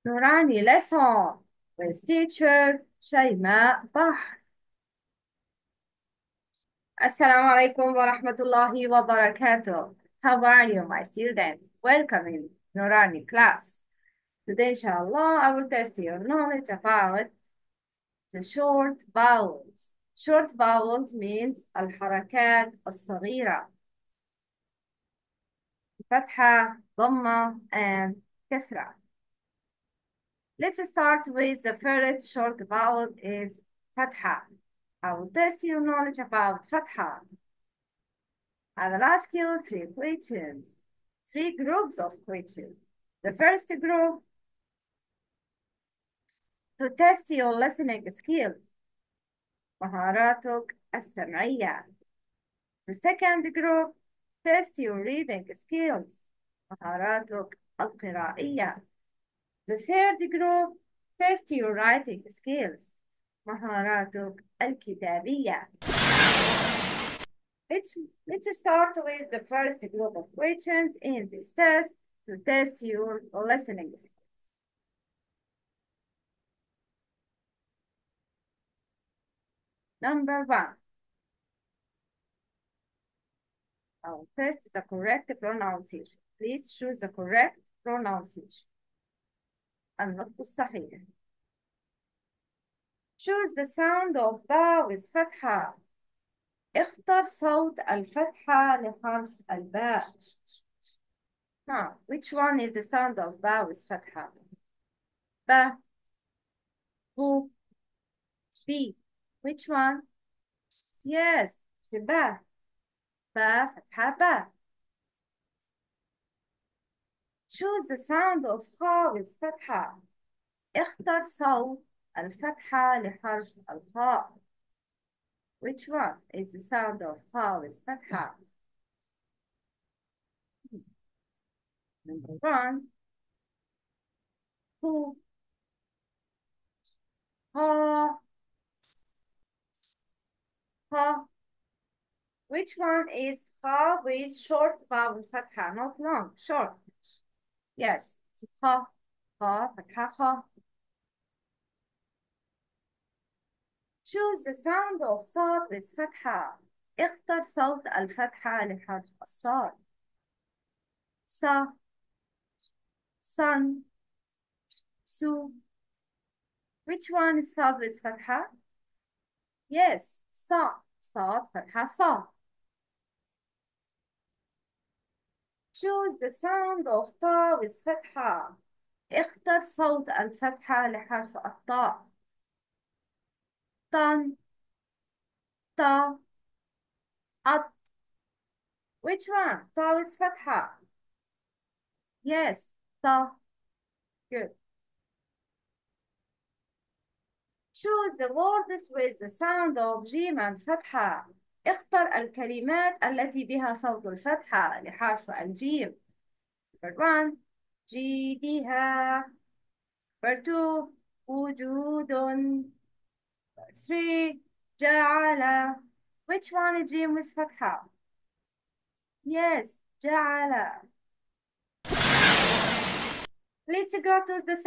نوراني lesson with teacher شيماء بحر. السلام عليكم ورحمة الله وبركاته. How are you, my students? Welcome in Nurani class. Today, inshallah, I will test your knowledge about the short vowels. Short vowels means الحركات الصغيرة. فتحة, ضمة, and كسرة. Let's start with the first short vowel is فتحة. I will test your knowledge about فتحة. I will ask you three questions, three groups of questions. The first group to test your listening skills, مهاراتك السمعية. The second group test your reading skills, مهاراتك القرائية. The third group test your writing skills, مهاراتك الكتابية. Let's, let's start with the first group of questions in this test to test your listening skills. Number one, I'll test the correct pronunciation. Please choose the correct pronunciation. النطق الصحيح. Choose the sound of باء with فتحة. اختر صوت الفتحة لحرف الباء. Now, which one is the sound of باء with فتحة? با, بو, بي. Which one? Yes, the با. با فتحة با. Choose the sound of خاء with فتحة. اختر صوت الفتحة لحرف الخاء. Which one is the sound of خاء with فتحة? Number one, هو, ها, ها. Which one is خاء with short vowel فتحة? Not long, short. Yes, it's خاء, خاء فتحة خاء. Choose the sound of صاد with فتحة. اختر صوت الفتحة لحرف الصاد. صا, صن, سو. Which one is صاد with فتحة? Yes, صا, صاد فتحة صا. Choose the sound of طا with فتحة. اختر صوت الفتحة لحرف الطاء. طن, طا, أط. Which one? طا with فتحة. Yes, طا. Good. Choose the words with the sound of جيم and فتحة. اختر الكلمات التي بها صوت الفتحة لحرف الجيم. Number one, جيدها. Number two, وجود. Number three, جعل. Which one is جيم with فتحة? Yes, جعل. Let's go to the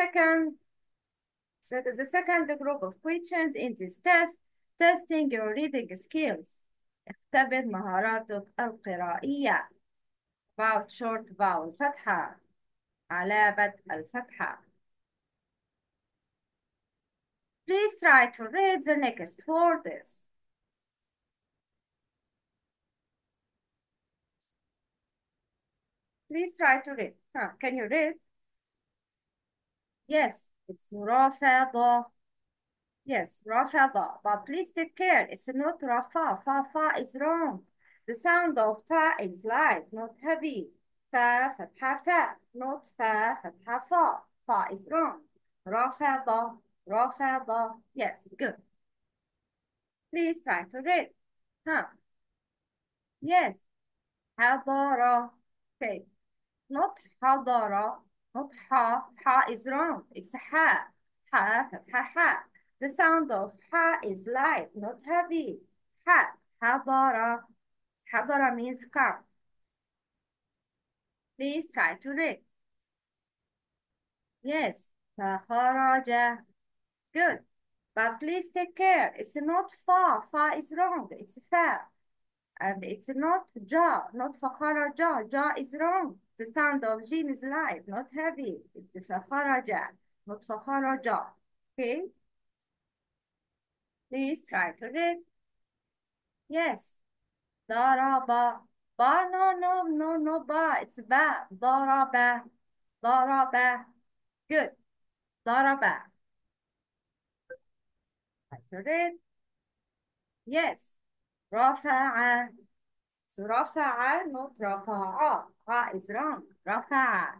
second group of questions in this test, testing your reading skills. اختبر مهاراتك القرائية. About short vowel فتحة. علامة الفتحة. Please try to read the next words. Please try to read. Can you read? Yes, it's رافضة. Yes, رافضة. But please take care. It's not رفا. Fa is wrong. The sound of fa is light, not heavy. Fa فتحة fa, not fa فتحة fa. Fa is wrong. رافضة. رافضة. Yes, good. Please try to read. Huh? Yes. حضارة. Okay. Not حضارة. Not ha. Ha is wrong. It's ha. Ha فتحة ha. The sound of ha is light, not heavy. Ha. حضارة. حضارة means car. Please try to read. Yes. فخرج. Good. But please take care. It's not fa. Fa is wrong. It's fa. And it's not ja. Not فخرج. Ja is wrong. The sound of jim is light, not heavy. It's فخرج, not فخرج. Okay? Please try to read. Yes. ضرب. Ba. No, no, no, no ba. It's ba. ضرب. ضرب. Good. ضرب. Try to read. Yes. رفع. So رفع, not رفع. Ra is wrong. رفع.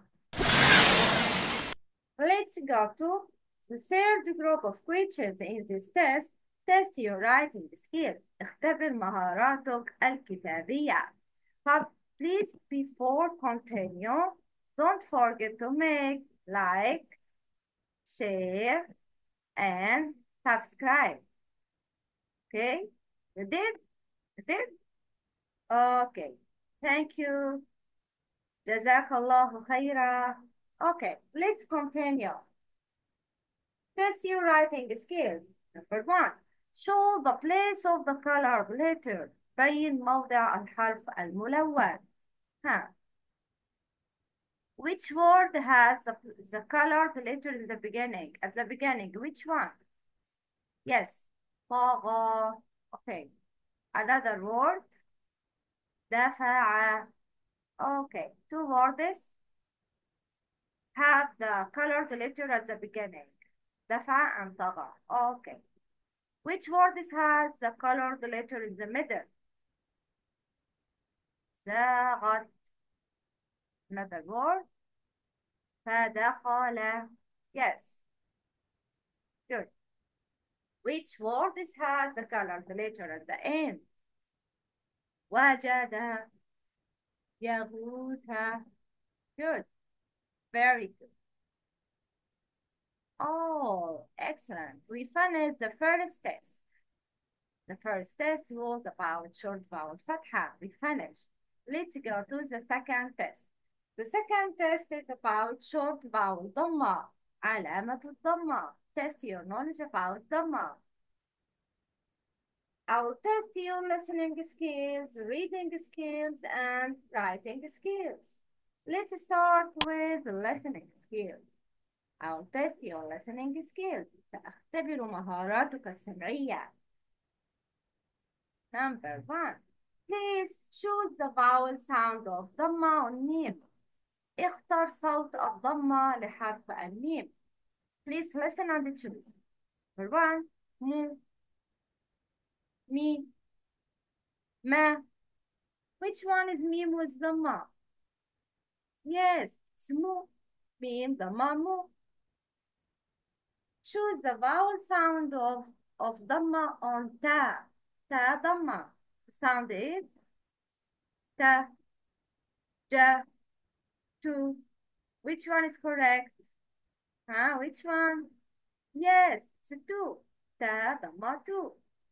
Let's go to the third group of questions in this test. Test your writing skills. اختبر مهاراتك الكتابية. But please, before continue, don't forget to make like, share, and subscribe. Okay? You did? You did? Okay. Thank you. Jazakallahu khaira. Okay, let's continue. Test your writing skills. Number one, show the place of the colored letter. بين موضع الحرف الملون. ها. Which word has the colored letter in the beginning? At the beginning, which one? Yes. طغى. Okay. Another word. دفع. Okay. Two words have the colored letter at the beginning. دفع and طغى. Okay. Which word has the colored letter in the middle? زاغت. Another word. فدخل. Yes. Good. Which word has the colored letter at the end? وجد. يغوث. Good. Very good. Oh, excellent. We finished the first test. The first test was about short vowel fatha. We finished. Let's go to the second test. The second test is about short vowel ضمة. علامة الضمة. Test your knowledge about ضمة. I will test your listening skills, reading skills, and writing skills. Let's start with listening skills. I will test your listening skills. سأختبر مهاراتك السمعية. Number one. Please choose the vowel sound of ضمة والميم. اختر صوت الضمة لحرف الميم. Please listen and choose. Number one. مو. مي. ما. Which one is ميم with ضمة? Yes, it's مو. ميم ضمة مو. Choose the vowel sound of ضمة on تا. تا ضمة. The sound is تا. جا. تو. Which one is correct? Huh? Which one? Yes, it's two. تا ضمة two.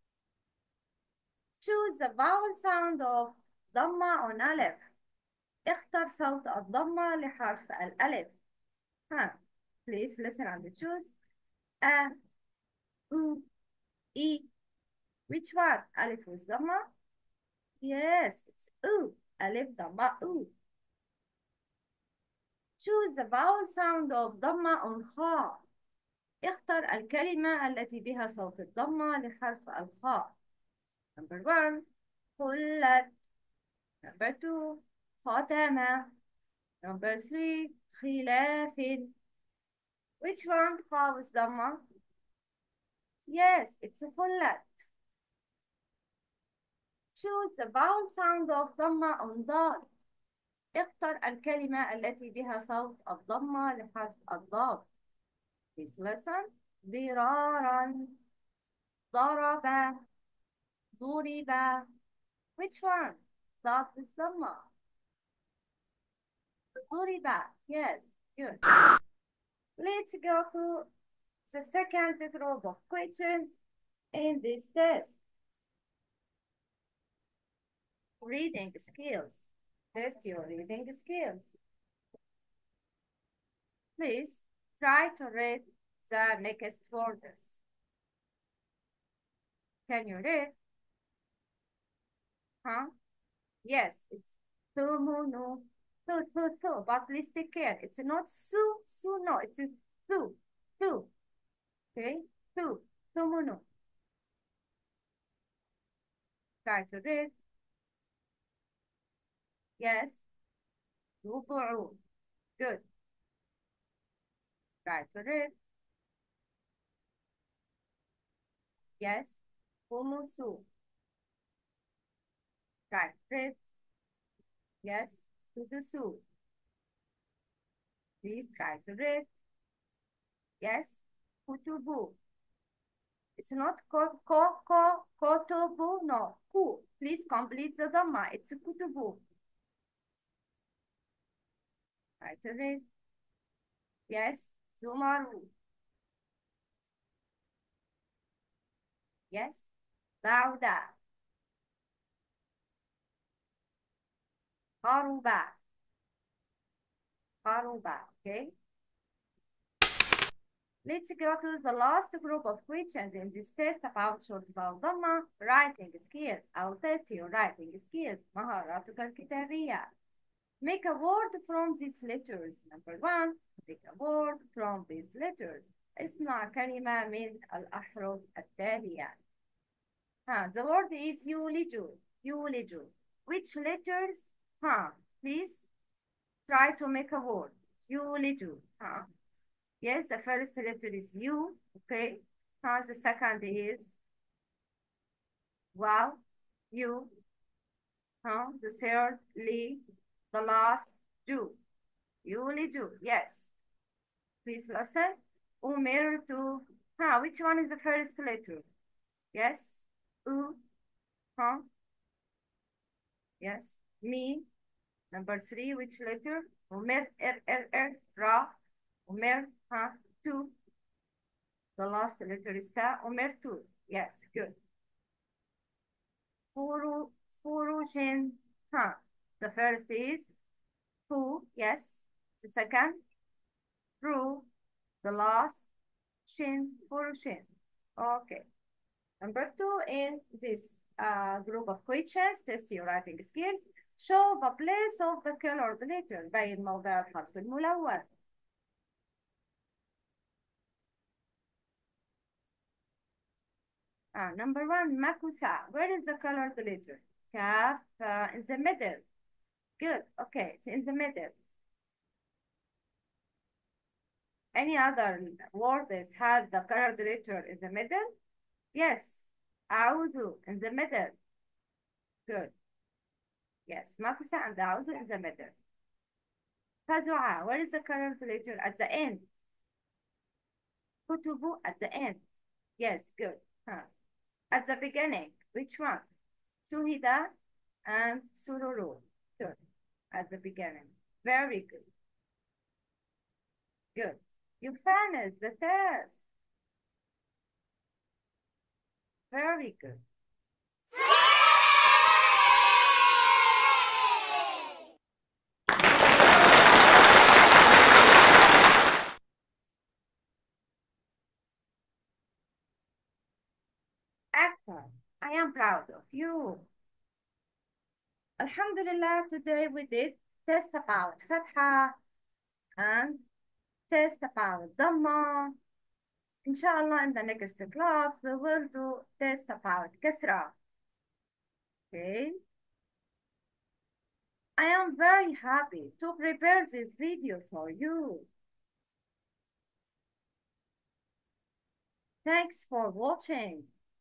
Choose the vowel sound of ضمة on ألف. اختر صوت الضمة لحرف الألف. ها. Please listen and choose. أ. أو. إي. Which one? ألف with ضمة? Yes, it's أو. ألف ضمة أو. Choose the vowel sound of ضمة on خاء. اختر الكلمة التي بها صوت الضمة لحرف الخاء. Number one. خلت. Number two. خاتمة. Number three. خلاف. Which one خاء with ضمة? Yes, it's خلت. Choose the vowel sound of ضمة on ضاد. اختر الكلمة التي بها صوت الضمة لحرف الضاد. Please listen. ضرارا. ضرب. ضرب. Which one? ضاد with ضمة. ضرب. Yes, good. Let's go to the second group of questions in this test. Reading skills. Test your reading skills. Please Try to read the next words. Can you read? Huh? Yes, it's no. So. But please take care. It's not su, no. It's su. Okay? Su, no. Try to read. Yes. ربع. Good. Try to read. Yes. خمس. Try to read. Yes. سدس. Please try to read. Yes. كتب. It's not kotobu, no. Ku. Please complete the dhamma. It's kutubu. Try to read. Yes. Zumaru. Yes. Bauda. Haruba. Haruba. Okay. Let's go to the last group of questions in this test about short vowel dhamma, writing skills. I'll test your writing skills. مهاراتك الكتابية. Make a word from these letters. Number one, make a word from these letters. اصنع كلمة من الأحرف التالية. The word is يولج. يولج. Which letters? Please try to make a word. يولج. Yes, the first letter is U. Okay. The second is wow. U. The third li. The last do. يولج. Yes. Please listen. أمرت. Which one is the first letter? Yes. U. Yes. Me. Number three, which letter? Umer, ra. Umer, tu. The last letter is ta. Umer, tu. Yes, good. Furu, furujin, The first is fu, yes. The second, ru. The last, shin, furushin. Okay. Number two, in this group of questions, test your writing skills. Show the place of the colored letter. بين موضع الحرف الملون. Number one, makusa. Where is the colored letter? Kaf, in the middle. Good. Okay, it's in the middle. Any other words have the colored letter in the middle? Yes. Auzu in the middle. Good. Yes, makusa and auzu in the middle. Fazua, where is the colored letter? At the end. Kutubu at the end. Yes, good. At the beginning, which one? Suhida and sururu. Good. At the beginning. Very good. Good. You finished the test. Very good. Excellent. I am proud of you. Alhamdulillah, today we did test about Fatha and test about Dhamma. Inshallah, in the next class, we will do test about Kasra. Okay? I am very happy to prepare this video for you. Thanks for watching.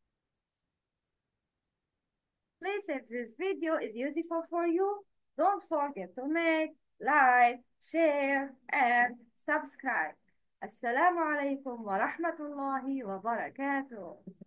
Please, if this video is useful for you, don't forget to make, like, share, and subscribe. Assalamu alaikum wa rahmatullahi wa barakatuh.